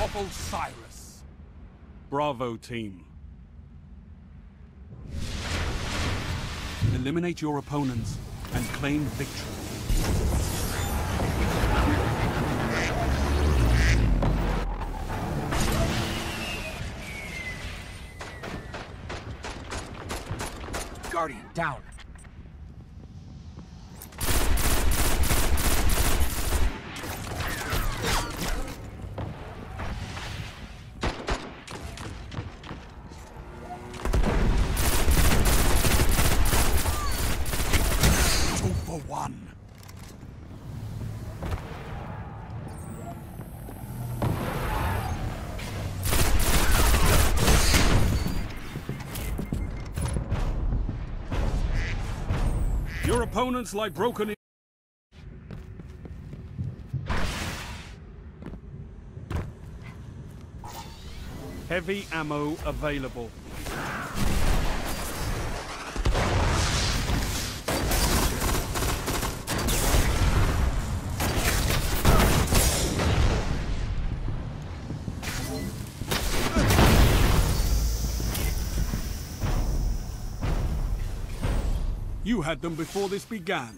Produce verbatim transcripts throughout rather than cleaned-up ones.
topple Cyrus. Bravo, team. Eliminate your opponents and claim victory. Guardian down. Two for one. Your opponents lie broken in. Heavy ammo available. You had them before this began.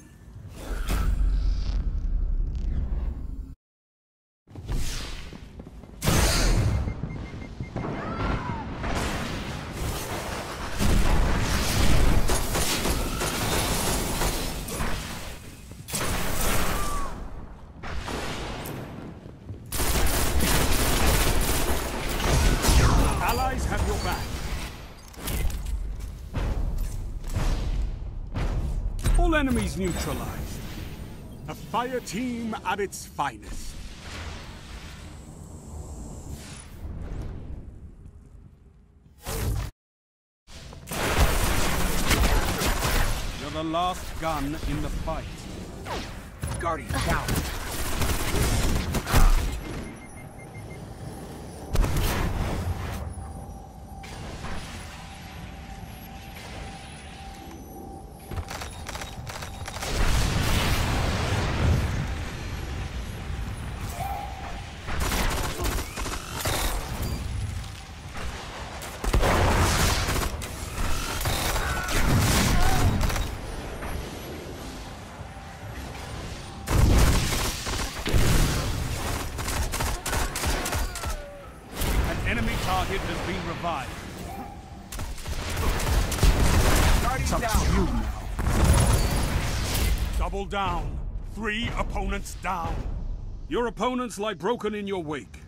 Allies have your back. All enemies neutralized. A fire team at its finest. You're the last gun in the fight. Guardian down. Enemy target has been revived. Guardian It's up down. to you now. Double down. Three opponents down. Your opponents lie broken in your wake.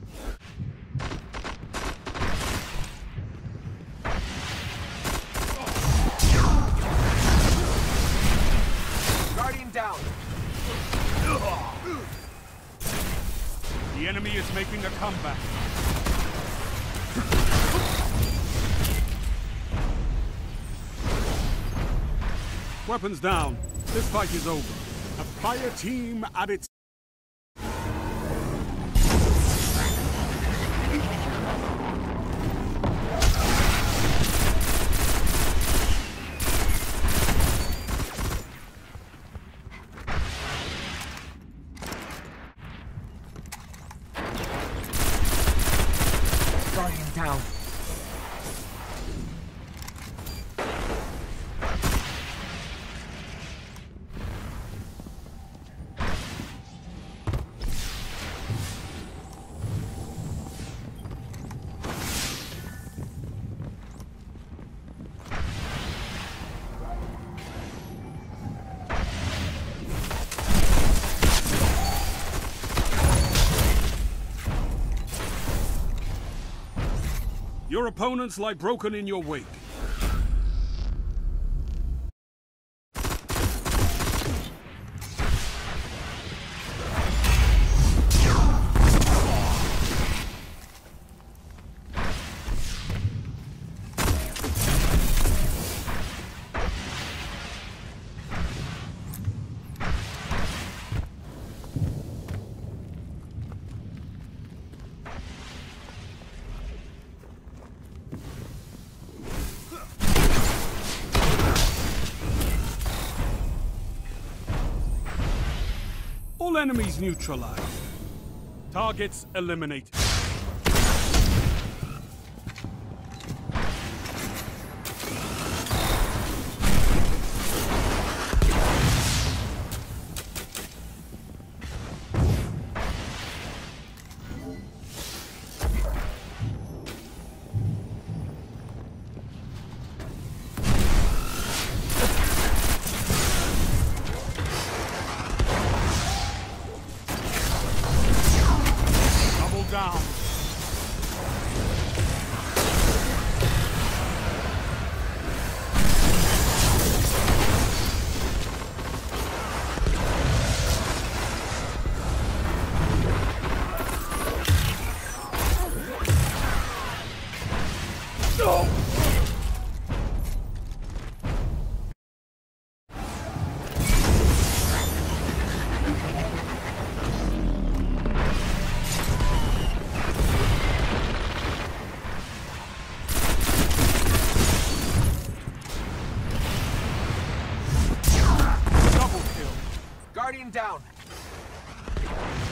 Guardian down. The enemy is making a comeback. Weapons down. This fight is over. A fire team at its... Guardian down. Your opponents lie broken in your wake. All enemies neutralized. Targets eliminated. Guardian down.